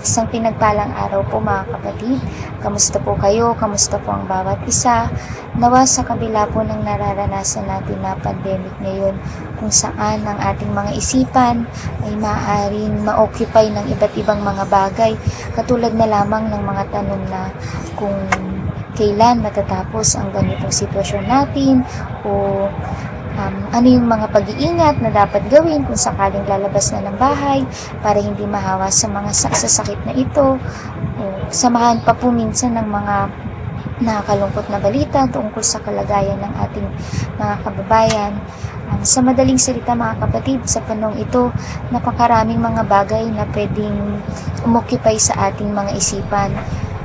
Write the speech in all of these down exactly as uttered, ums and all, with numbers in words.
Isang pinagpalang araw po mga kapatid. Kamusta po kayo? Kamusta po ang bawat isa? Nawa sa kabila po ng nararanasan natin na pandemic ngayon, kung saan ang ating mga isipan ay maaaring ma-occupy ng iba't ibang mga bagay, katulad na lamang ng mga tanong na kung kailan matatapos ang ganitong sitwasyon natin, o Um, ano yung mga pag-iingat na dapat gawin kung sakaling lalabas na ng bahay para hindi mahawa sa mga sasakit na ito. O, samahan pa po minsan ng mga nakakalungkot na balita tungkol sa kalagayan ng ating mga kababayan. Um, sa madaling salita mga kapatid, sa panahong ito, napakaraming mga bagay na pwedeng umokupay sa ating mga isipan.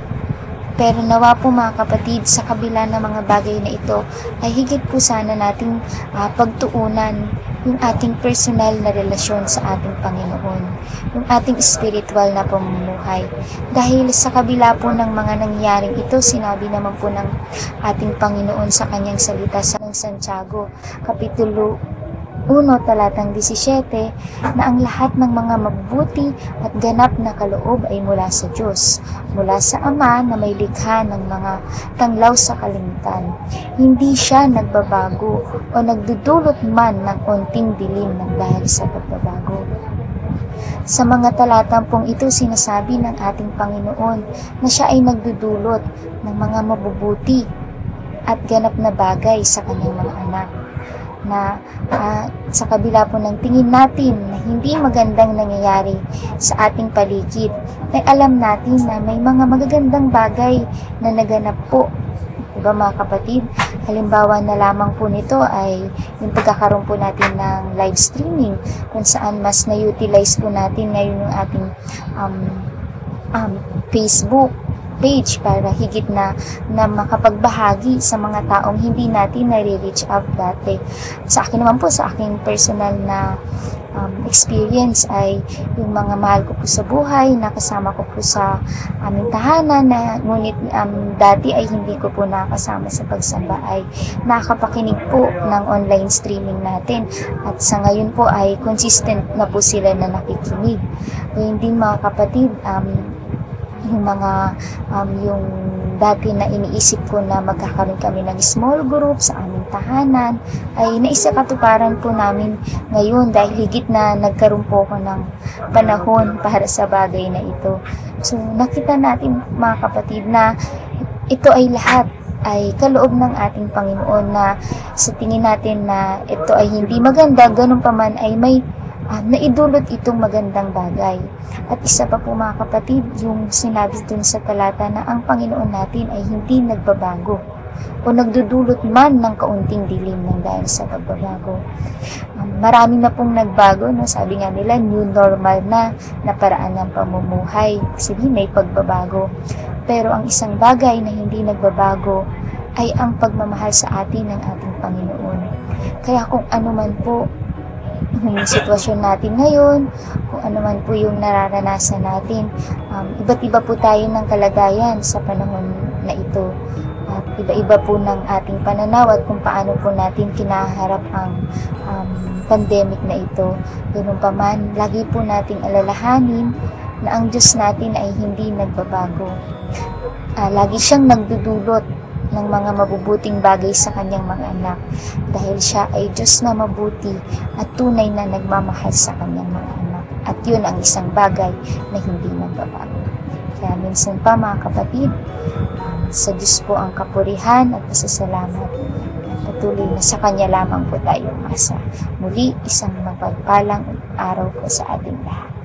Pero nawa po mga kapatid, sa kabila ng mga bagay na ito, ay higit po sana nating uh, pagtuunan yung ating personal na relasyon sa ating Panginoon, yung ating spiritual na pamumuhay. Dahil sa kabila po ng mga nangyaring ito, sinabi naman po ng ating Panginoon sa kanyang salita sa Santiago, Kapitulo one, talatang labinwalo, na ang lahat ng mga mabubuti at ganap na kaloob ay mula sa Diyos, mula sa Ama na may likha ng mga tanglaw sa kalimitan. Hindi siya nagbabago o nagdudulot man ng onting dilim ng dahil sa pagbabago. Sa mga talatang pong ito, sinasabi ng ating Panginoon na siya ay nagdudulot ng mga mabubuti at ganap na bagay sa kanyang mga anak, na uh, sa kabila po ng tingin natin na hindi magandang nangyayari sa ating paligid, ay alam natin na may mga magagandang bagay na naganap po. Diba mga kapatid? Halimbawa na lamang po nito ay yung pagkakaroon po natin ng live streaming, kung saan mas na-utilize po natin ngayon yung ating um, um, Facebook page para higit na na makapagbahagi sa mga taong hindi natin nare-reach out dati. Sa akin naman po, sa aking personal na um, experience ay yung mga mahal ko po sa buhay, nakasama ko po sa aming tahanan, na ngunit um, dati ay hindi ko po nakasama sa pagsamba, ay nakapakinig po ng online streaming natin, at sa ngayon po ay consistent na po sila na nakikinig. Ngayon din mga kapatid, um, yung mga um, yung dati na iniisip ko na magkakaroon kami ng small group sa aming tahanan, ay naisakatuparan po namin ngayon dahil higit na nagkaroon po ako ng panahon para sa bagay na ito. So nakita natin mga kapatid na ito ay lahat ay kaloob ng ating Panginoon, na sa tingin natin na ito ay hindi maganda, ganun pa man ay may Uh, naidulot itong magandang bagay. At isa pa po mga kapatid, yung sinabi dun sa talata na ang Panginoon natin ay hindi nagbabago o nagdudulot man ng kaunting dilim ng dahil sa pagbabago. Um, marami na pong nagbago, no? Sabi nga nila, new normal na na paraan ng pamumuhay. Sabi may pagbabago. Pero ang isang bagay na hindi nagbabago ay ang pagmamahal sa atin ng ating Panginoon. Kaya kung ano man po yung sitwasyon natin ngayon, kung ano man po yung nararanasan natin, um, iba't iba po tayo ng kalagayan sa panahon na ito, at iba-iba po ng ating pananaw at kung paano po natin kinaharap ang um, pandemic na ito. Ganun pa man, lagi po nating alalahanin na ang Diyos natin ay hindi nagbabago. Uh, lagi siyang nagdudulot ng mga mabubuting bagay sa kanyang mga anak, dahil siya ay Diyos na mabuti at tunay na nagmamahal sa kanyang mga anak, at yun ang isang bagay na hindi nagbabago. Kaya minsan pa mga kapatid, sa Diyos po ang kapurihan at pasasalamat, at patuloy na sa Kanya lamang po tayo umasa. Muli, isang mapagpalang araw po sa ating lahat.